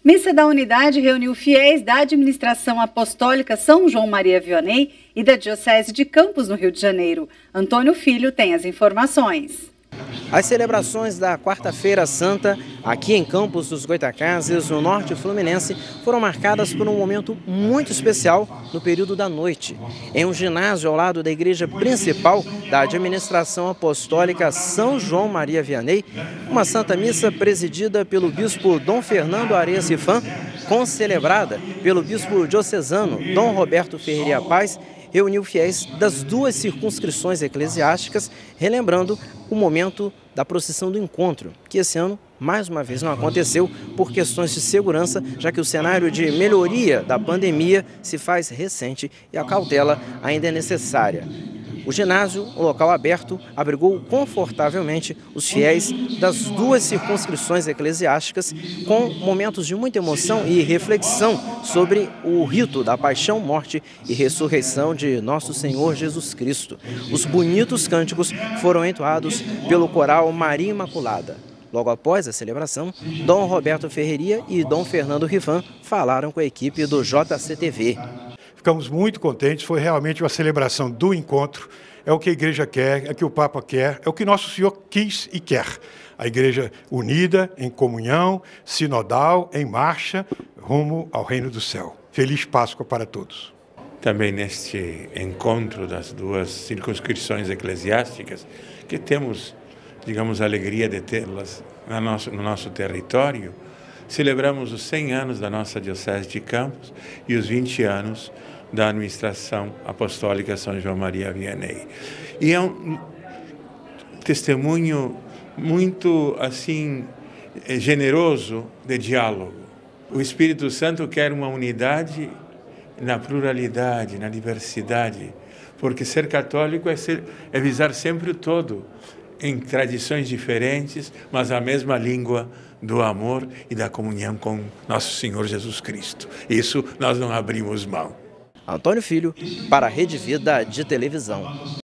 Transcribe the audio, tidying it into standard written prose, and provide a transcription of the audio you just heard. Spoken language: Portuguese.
Missa da Unidade reuniu fiéis da Administração Apostólica São João Maria Vianney e da Diocese de Campos, no Rio de Janeiro. Antônio Filho tem as informações. As celebrações da Quarta-feira Santa, aqui em Campos dos Goytacazes, no norte fluminense, foram marcadas por um momento muito especial no período da noite. Em um ginásio ao lado da igreja principal da Administração Apostólica São João Maria Vianney, uma Santa Missa presidida pelo bispo Dom Fernando Arias Rifan, concelebrada pelo bispo diocesano Dom Roberto Ferreira Paz, reuniu fiéis das duas circunscrições eclesiásticas, relembrando o momento da procissão do encontro, que esse ano, mais uma vez, não aconteceu por questões de segurança, já que o cenário de melhoria da pandemia se faz recente e a cautela ainda é necessária. O ginásio, o local aberto, abrigou confortavelmente os fiéis das duas circunscrições eclesiásticas, com momentos de muita emoção e reflexão sobre o rito da paixão, morte e ressurreição de Nosso Senhor Jesus Cristo. Os bonitos cânticos foram entoados pelo coral Maria Imaculada. Logo após a celebração, Dom Roberto Ferreira e Dom Fernando Rifan falaram com a equipe do JCTV. Ficamos muito contentes, foi realmente uma celebração do encontro, é o que a igreja quer, é o que o Papa quer, é o que Nosso Senhor quis e quer. A igreja unida, em comunhão, sinodal, em marcha, rumo ao reino do céu. Feliz Páscoa para todos. Também neste encontro das duas circunscrições eclesiásticas, que temos, digamos, a alegria de tê-las no nosso território, celebramos os 100 anos da nossa Diocese de Campos e os 20 anos da Administração Apostólica São João Maria Vianney. E é um testemunho muito, assim, generoso de diálogo. O Espírito Santo quer uma unidade na pluralidade, na diversidade, porque ser católico é visar sempre o todo, em tradições diferentes, mas a mesma língua do amor e da comunhão com Nosso Senhor Jesus Cristo. Isso nós não abrimos mão. Antônio Filho, para a Rede Vida de Televisão.